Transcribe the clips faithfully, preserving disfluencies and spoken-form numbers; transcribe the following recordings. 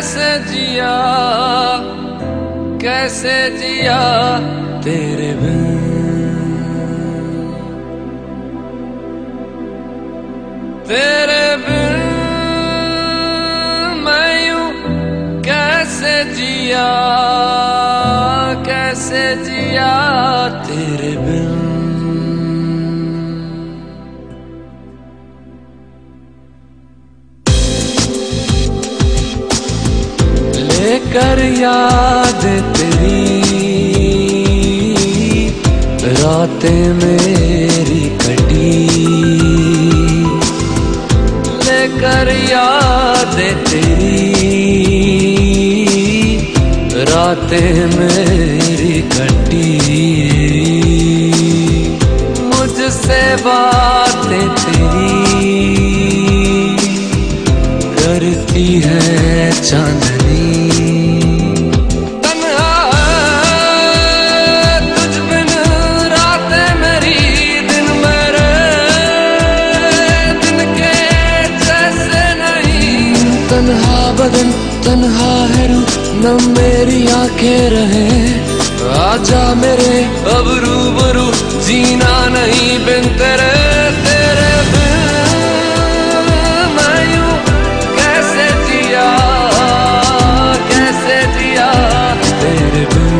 कैसे जिया कैसे जिया तेरे बिन, तेरे बिन मैं यूं कैसे जिया कैसे जिया तेरे बिन। लेकर याद तेरी रातें मेरी कटी, लेकर याद तेरी रातें मेरी कटी, मुझसे बातें तेरी करती है चांदनी। तन्हा बदन तन्हा है रूह न मेरी आंखें रहे, आजा मेरे अब रूबरू जीना नहीं बिन तेरे, तेरे बिन मैं यूं कैसे जिया कैसे जिया तेरे बिन।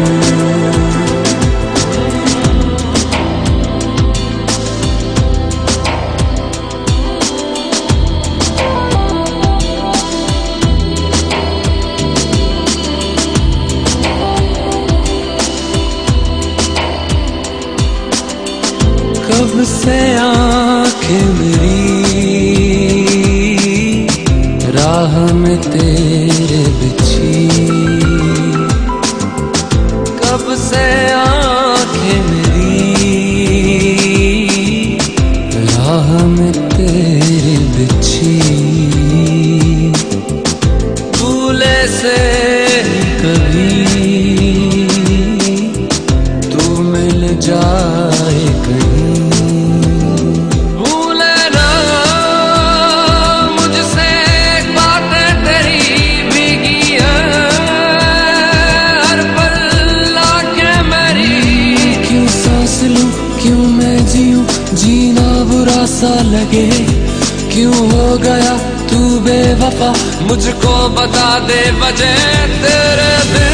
कब से आँखें मेरी राह में तेरे बिछी, कब से आँखें मेरी राह में तेरे बिछी, भूले से कभी तू मिल जाए कहीं, क्यों मैं जीऊं जीना बुरा सा लगे, क्यों हो गया तू बेवफा मुझको बता दे वजह तेरे बिन।